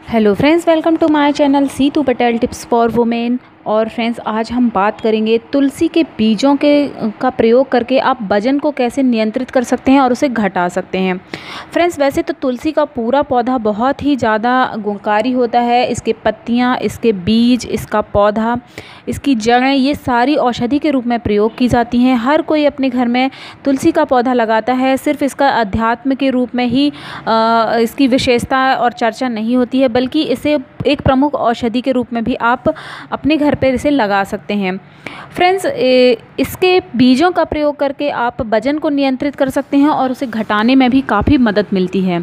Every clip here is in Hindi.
Hello friends, welcome to my channel Situ Patel tips for women. और फ्रेंड्स, आज हम बात करेंगे तुलसी के बीजों का प्रयोग करके आप वजन को कैसे नियंत्रित कर सकते हैं और उसे घटा सकते हैं। फ्रेंड्स, वैसे तो तुलसी का पूरा पौधा बहुत ही ज़्यादा गुणकारी होता है। इसके पत्तियां, इसके बीज, इसका पौधा, इसकी जड़ें, ये सारी औषधि के रूप में प्रयोग की जाती हैं। हर कोई अपने घर में तुलसी का पौधा लगाता है। सिर्फ इसका अध्यात्म के रूप में ही इसकी विशेषता और चर्चा नहीं होती है, बल्कि इसे एक प्रमुख औषधि के रूप में भी आप अपने घर पर इसे लगा सकते हैं। फ्रेंड्स, इसके बीजों का प्रयोग करके आप वजन को नियंत्रित कर सकते हैं और उसे घटाने में भी काफ़ी मदद मिलती है।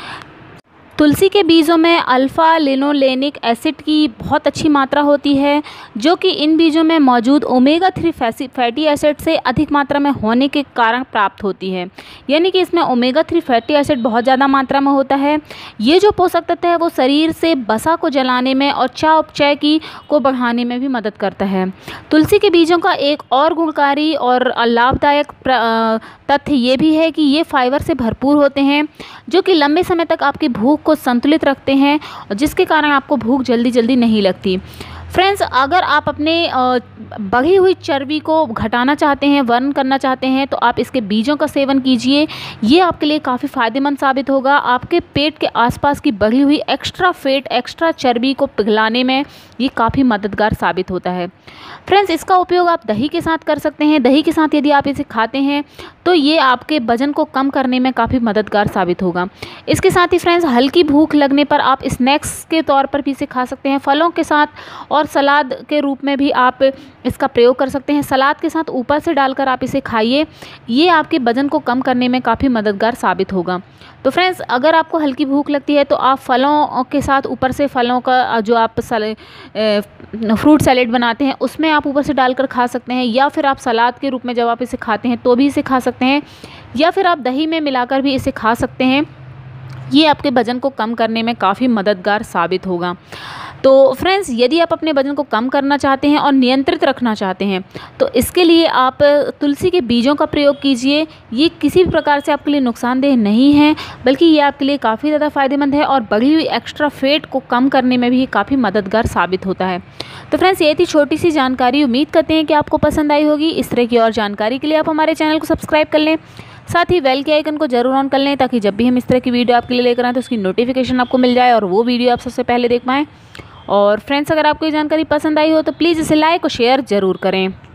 तुलसी के बीजों में अल्फ़ा लिनोलेनिक एसिड की बहुत अच्छी मात्रा होती है, जो कि इन बीजों में मौजूद ओमेगा 3 फैटी एसिड से अधिक मात्रा में होने के कारण प्राप्त होती है। यानी कि इसमें ओमेगा 3 फैटी एसिड बहुत ज़्यादा मात्रा में होता है। ये जो पोषक तत्व है वो शरीर से वसा को जलाने में और चयापचय को बढ़ाने में भी मदद करता है। तुलसी के बीजों का एक और गुणकारी और लाभदायक तथ्य ये भी है कि ये फाइबर से भरपूर होते हैं, जो कि लंबे समय तक आपकी भूख को संतुलित रखते हैं, जिसके कारण आपको भूख जल्दी जल्दी नहीं लगती। फ्रेंड्स, अगर आप अपने बढ़ी हुई चर्बी को घटाना चाहते हैं, बर्न करना चाहते हैं, तो आप इसके बीजों का सेवन कीजिए। ये आपके लिए काफ़ी फ़ायदेमंद साबित होगा। आपके पेट के आसपास की बढ़ी हुई एक्स्ट्रा फैट, एक्स्ट्रा चर्बी को पिघलाने में ये काफ़ी मददगार साबित होता है। फ्रेंड्स, इसका उपयोग आप दही के साथ कर सकते हैं। दही के साथ यदि आप इसे खाते हैं तो ये आपके वजन को कम करने में काफ़ी मददगार साबित होगा। इसके साथ ही फ्रेंड्स, हल्की भूख लगने पर आप स्नैक्स के तौर पर भी इसे खा सकते हैं। फलों के साथ और सलाद के रूप में भी आप इसका प्रयोग कर सकते हैं। सलाद के साथ ऊपर से डालकर आप इसे खाइए। ये आपके वजन को कम करने में काफ़ी मददगार साबित होगा। तो फ्रेंड्स, अगर आपको हल्की भूख लगती है तो आप फलों के साथ ऊपर से फलों का जो आप फ्रूट सैलेड बनाते हैं उसमें आप ऊपर से डालकर खा सकते हैं, या फिर आप सलाद के रूप में जब आप इसे खाते हैं तो भी इसे खा सकते हैं, या फिर आप दही में मिलाकर भी इसे खा सकते हैं। ये आपके वजन को कम करने में काफ़ी मददगार साबित होगा। तो फ्रेंड्स, यदि आप अपने वजन को कम करना चाहते हैं और नियंत्रित रखना चाहते हैं तो इसके लिए आप तुलसी के बीजों का प्रयोग कीजिए। ये किसी भी प्रकार से आपके लिए नुकसानदेह नहीं है, बल्कि ये आपके लिए काफ़ी ज़्यादा फ़ायदेमंद है और बढ़ी हुई एक्स्ट्रा फैट को कम करने में भी काफ़ी मददगार साबित होता है। तो फ्रेंड्स, ये थी छोटी सी जानकारी। उम्मीद करते हैं कि आपको पसंद आई होगी। इस तरह की और जानकारी के लिए आप हमारे चैनल को सब्सक्राइब कर लें, साथ ही बेल के आइकन को जरूर ऑन कर लें, ताकि जब भी हम इस तरह की वीडियो आपके लिए लेकर आएँ तो उसकी नोटिफिकेशन आपको मिल जाए और वो वीडियो आप सबसे पहले देख पाएँ। और फ्रेंड्स, अगर आपको ये जानकारी पसंद आई हो तो प्लीज़ इसे लाइक और शेयर ज़रूर करें।